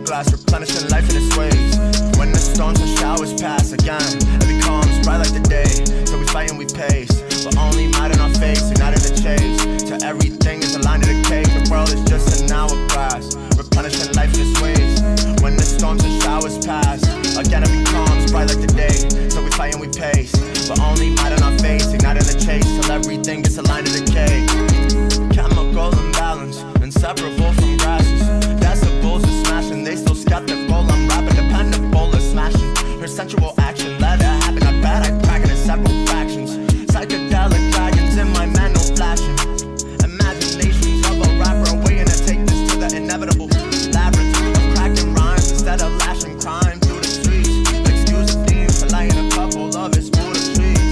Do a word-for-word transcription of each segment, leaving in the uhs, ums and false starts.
hourglass, replenishing life in its ways. When the storms and showers pass again, it becomes bright like the day. So we fight and we pace, but only might in our face, we're not in the chase. Till everything is aligned to the cake. The world is just an hourglass, replenishing life in its ways. When the storms and showers pass again, it becomes bright like the day. So we fight and we pace, but only might in our face, we're not in the chase. Till everything gets aligned to the cake. Chemical imbalance, inseparable from grasses. Decibels are smashing, they still skeptical. I'm rapping, dependable or smashing. Her sensual action, let it happen. I bet I crack it in several fractions. Psychedelic dragons in my mental flashing. Imaginations of a rapper waiting to take this to the inevitable labyrinth of cracking rhymes instead of lashing crime through the streets. Excuse the theme for lighting a couple of his Buddha trees.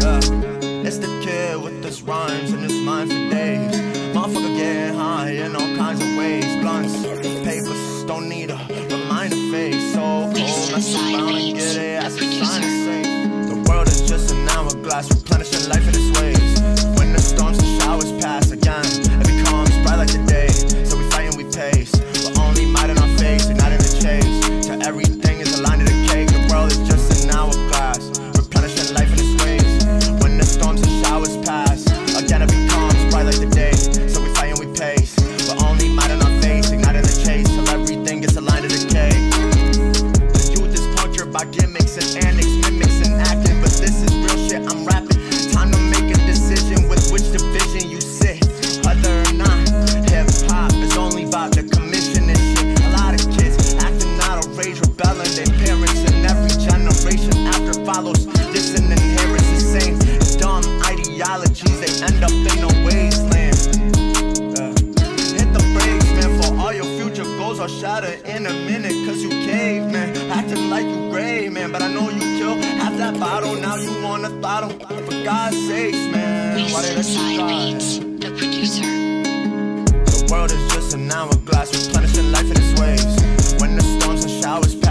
Uh, it's the kid with his rhymes and his mind for days. Motherfucker getting high in all kinds of ways. Blunts, papers, don't need a reminder face. So cold, mess around and get it as a sign to say. The world is just an hourglass, replenishing life in its ways. When the storms and showers pass again, it becomes bright like the day. So we fight and we pace, but only might in our face, we're not in the chase. Till everything is aligned to the cake. The world is just an hourglass, replenishing life in its ways. When the storms and showers pass again, it becomes bright like the day. So we fight and we pace, but only might in our face, we're not in the chase. Till everything gets aligned to the cake. The youth is punctured by gimmicks and antics, mimics and acting, but this is real shit, I'm rapping. Time to make a decision with which division you sit. Whether or not hip-hop is only about the commission and shit. A lot of kids acting out of rage, rebelling. Their parents and every generation after follows this and inherits the same dumb ideologies. They end up in a wasteland. uh, Hit the brakes, man, for all your future goals are shattered in a minute. Cause you cave, man, acting like you grave, man. But I know you kill half that bottle, now you want a throttle. For God's sakes, man, why did I try? The producer. The world is just an hourglass, replenishing life in its ways. When the storms and showers pass